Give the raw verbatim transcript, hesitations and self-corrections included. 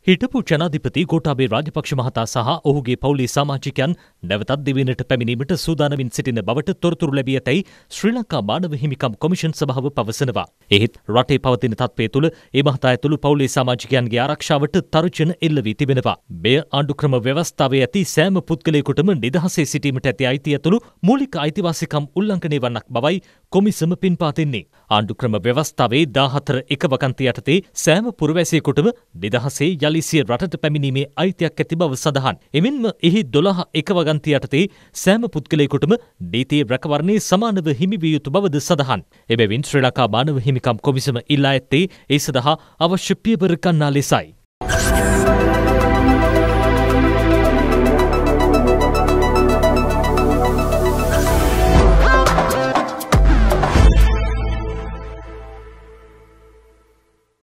හිටපු ජනාධිපති ගෝඨාභය රාජපක්ෂ මහතා සහ ඔහුගේ පවුලේ සමාජිකයන් නැවතත් දෙවයිනට පැමිණීමට සූදානමින් සිටින බවට තොරතුරු ලැබී ඇතැයි ශ්‍රී ලංකා මානව හිමිකම් කොමිෂන් සභාව පවසනවා. එහෙත් රටේ පවතින තත්ත්වය තුළ ඒ මහතා ඇතුළු පවුලේ සමාජිකයන්ගේ ආරක්ෂාවට තර්ජන එල්ල වී තිබෙනවා. මෙය ආණ්ඩුක්‍රම ව්‍යවස්ථාවේ ඇති සෑම පුද්ගලයෙකුටම නිදහසේ සිටීමට ඇති අයිතිය ඇතුළු මූලික අයිතිවාසිකම් උල්ලංඝනය වන්නක් බවයි කොමිසම පින්පා දෙන්නේ. ආණ්ඩුක්‍රම ව්‍යවස්ථාවේ දාහතර එක වගන්ති යටතේ සෑම පුරවැසියෙකුටම නිදහසේ යලි සිය රටට පැමිණීමේ අයිතියක් ඇති බව සඳහන්. එමෙන්ම එහි දොළහ එක වගන්ති යටතේ සෑම පුද්ගලයෙකුටම නීතියේ රැකවරණය සමානව හිමි විය යුතු බවද සඳහන්. එබැවින් ශ්‍රී ලංකා මානව හිමිකම් කොමිසම ඉල්ලා ඇත්තේ ඒ සඳහා අවශ්‍ය පියවර ගන්නා ලෙසයි.